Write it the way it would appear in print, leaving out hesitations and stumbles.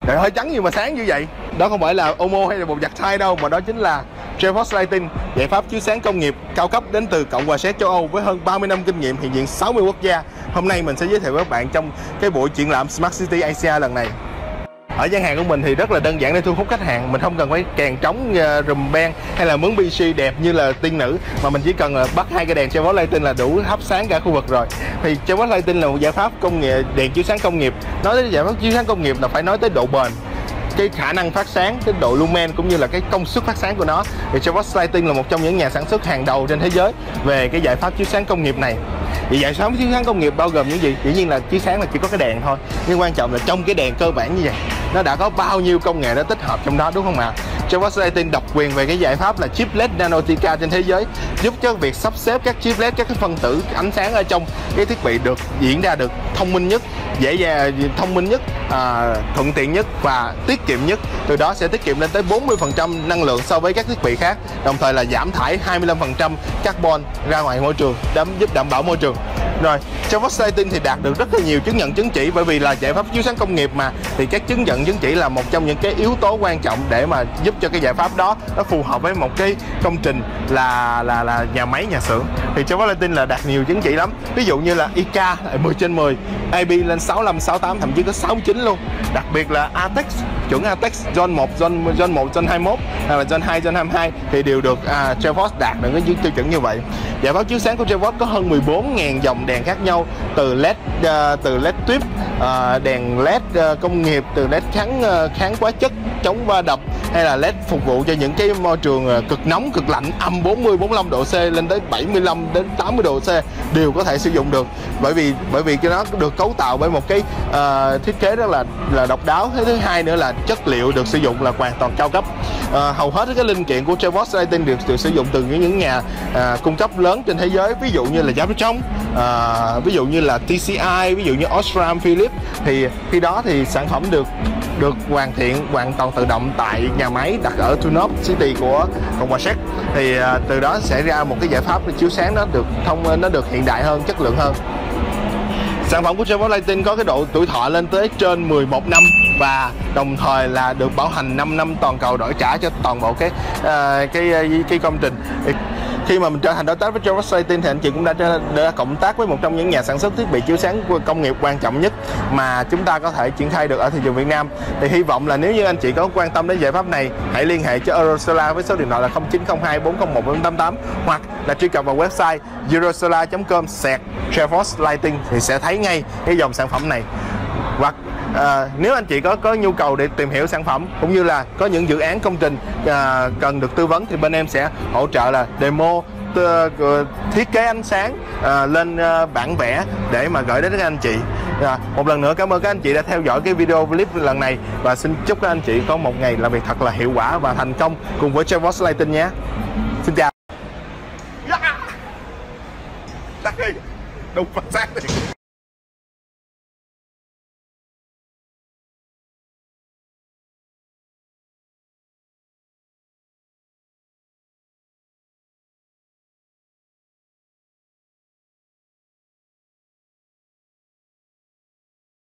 Trời hơi trắng nhưng mà sáng như vậy. Đó không phải là Omo hay là bột giặt thay đâu, mà đó chính là GeForce Lighting, giải pháp chiếu sáng công nghiệp cao cấp đến từ Cộng hòa Séc châu Âu với hơn 30 năm kinh nghiệm, hiện diện 60 quốc gia. Hôm nay mình sẽ giới thiệu với các bạn trong cái buổi triển lãm Smart City Asia lần này. Ở gian hàng của mình thì rất là đơn giản để thu hút khách hàng. Mình không cần phải kèn trống, rùm ben hay là mướn PC đẹp như là tiên nữ, mà mình chỉ cần là bắt hai cái đèn GeForce Lighting là đủ thắp sáng cả khu vực rồi. Thì GeForce Lighting là một giải pháp công nghệ đèn chiếu sáng công nghiệp. Nói tới giải pháp chiếu sáng công nghiệp là phải nói tới độ bền, cái khả năng phát sáng, cái độ lumen cũng như là cái công suất phát sáng của nó. Thì GeForce Lighting là một trong những nhà sản xuất hàng đầu trên thế giới về cái giải pháp chiếu sáng công nghiệp này. Thì giải pháp chiếu sáng công nghiệp bao gồm những gì? Dĩ nhiên là chiếu sáng là chỉ có cái đèn thôi, nhưng quan trọng là trong cái đèn cơ bản như vậy nó đã có bao nhiêu công nghệ đã tích hợp trong đó, đúng không ạ? GeForce Lighting độc quyền về cái giải pháp là chip LED Nanotica trên thế giới, giúp cho việc sắp xếp các chip LED, các cái phân tử ánh sáng ở trong cái thiết bị được diễn ra được thông minh nhất, dễ dàng, thông minh nhất, thuận tiện nhất và tiết kiệm nhất. Từ đó sẽ tiết kiệm lên tới 40% năng lượng so với các thiết bị khác, đồng thời là giảm thải 25% carbon ra ngoài môi trường, giúp đảm bảo môi trường. Rồi, GeForce Lighting thì đạt được rất là nhiều chứng nhận chứng chỉ, bởi vì là giải pháp chiếu sáng công nghiệp mà, thì các chứng nhận chứng chỉ là một trong những cái yếu tố quan trọng để mà giúp cho cái giải pháp đó nó phù hợp với một cái công trình là nhà máy, nhà xưởng. Thì GeForce Lighting là đạt nhiều chứng chỉ lắm. Ví dụ như là ICA 10/10, AB lên 65, 68, thậm chí có 69 luôn. Đặc biệt là ATEX, chuẩn ATEX Zone 1, Zone 1, Zone 21 hay là Zone 2, Zone 22 thì đều được GeForce đạt được cái tiêu chuẩn như vậy. Giải pháp chiếu sáng của GeForce có hơn 14.000 dòng đèn khác nhau, từ LED tuyếp, đèn LED công nghiệp, từ LED kháng hóa chất, chống va đập, hay là LED phục vụ cho những cái môi trường cực nóng, cực lạnh, âm 40, 45 độ C lên tới 75 đến 80 độ C đều có thể sử dụng được. Bởi vì cái nó được cấu tạo bởi một cái thiết kế rất là độc đáo. Thế thứ hai nữa là chất liệu được sử dụng là hoàn toàn cao cấp. Hầu hết các linh kiện của GeForce Lighting được sử dụng từ những nhà cung cấp lớn trên thế giới, ví dụ như là Giaptrong, ví dụ như là TCI, ví dụ như Osram, Philips. Thì khi đó thì sản phẩm được hoàn thiện hoàn toàn tự động tại nhà máy đặt ở Tunop City của Cộng hòa Séc. Thì từ đó sẽ ra một cái giải pháp chiếu sáng nó được hiện đại hơn, chất lượng hơn. Sản phẩm của GeForce Lighting có cái độ tuổi thọ lên tới trên 11 năm và đồng thời là được bảo hành 5 năm toàn cầu, đổi trả cho toàn bộ cái công trình. Khi mà mình trở thành đối tác với GeForce Lighting thì anh chị cũng đã cộng tác với một trong những nhà sản xuất thiết bị chiếu sáng công nghiệp quan trọng nhất mà chúng ta có thể triển khai được ở thị trường Việt Nam. Thì hy vọng là nếu như anh chị có quan tâm đến giải pháp này, hãy liên hệ cho Eurosolar với số điện thoại là 0902 401 488 hoặc là truy cập vào website eurosolar.com/GeForce Lighting thì sẽ thấy ngay cái dòng sản phẩm này. Hoặc nếu anh chị có nhu cầu để tìm hiểu sản phẩm cũng như là có những dự án công trình cần được tư vấn thì bên em sẽ hỗ trợ là demo, thiết kế ánh sáng lên bản vẽ để mà gửi đến các anh chị. Một lần nữa cảm ơn các anh chị đã theo dõi cái video clip lần này và xin chúc các anh chị có một ngày làm việc thật là hiệu quả và thành công cùng với GeForce Lighting nhé. Xin chào. Đùng phát sáng.